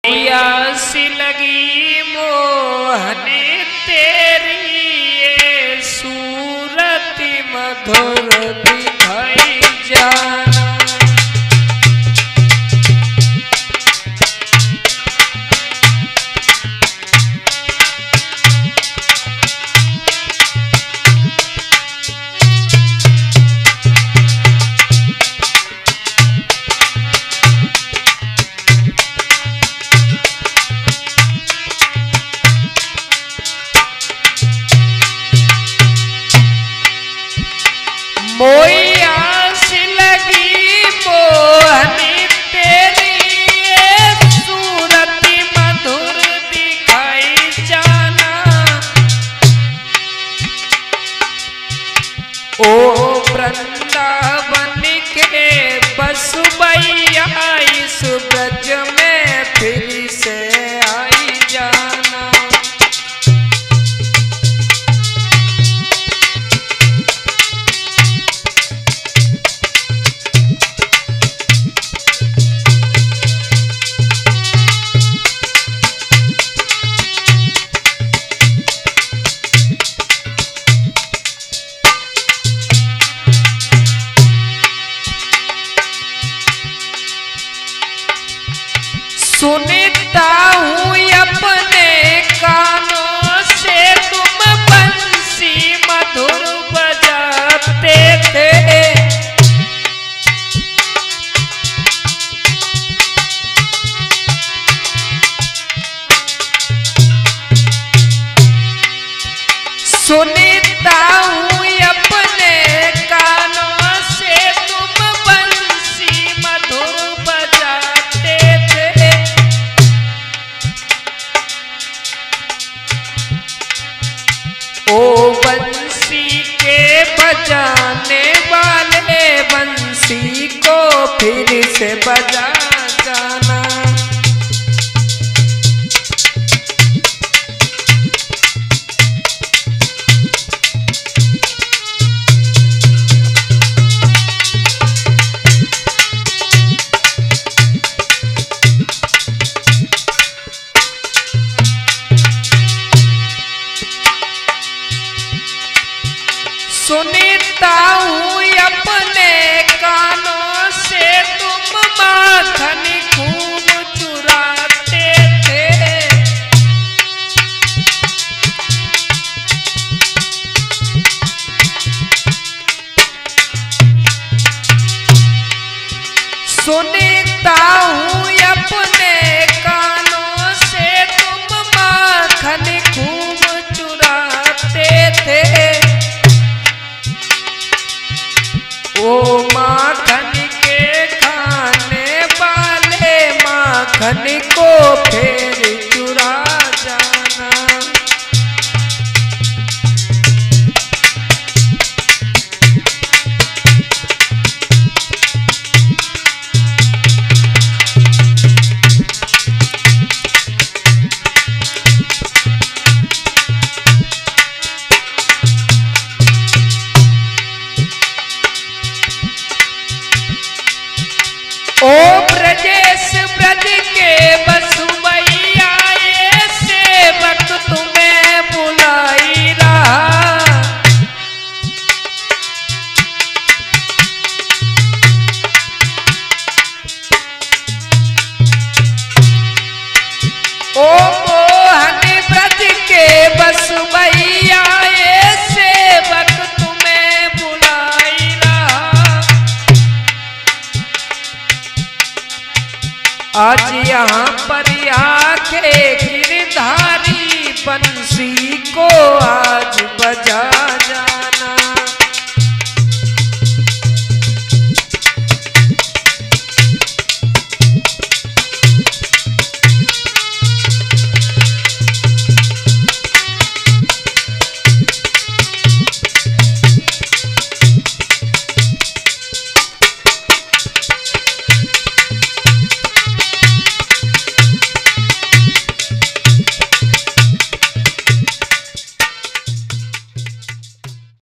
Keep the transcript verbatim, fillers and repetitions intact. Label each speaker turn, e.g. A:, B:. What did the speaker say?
A: प्यास लगी मोहनी तेरी ये सूरत मधुर दिखाई जाना। मोई आस लगी मोहनी तेरी ये सूरत मधुर दिखाई जाना। ओ वृंदावन के बसुबैया इस ब्रज में फिर से आई जाना। सुनता हूँ अपने कानों से तुम बंसी मधुर बजाते थे। सुनता हूँ अपने कानों से तुम बंसी मधुर बजाते थे। ओ बंसी के बजाने वाले बंसी को फिर से बजा जाना। सुनता हूँ अपने कानों से तुम माखन खूब चुराते थे। सुनता हूँ अपने कानों से तुम माखन खूब चुराते थे। ओ माखन के खाने वाले माखन को फिर चुरा जाना। ओ ब्रजेश ब्रज के बसुबैया ये सेवक तुम्हें बुलाई रहा। ओ मोहन ब्रज के बसुबैया ये सेवक तुम्हें बुलाई रहा। आज यहाँ पर आके गिरधारी बंसी को आज बजा जा।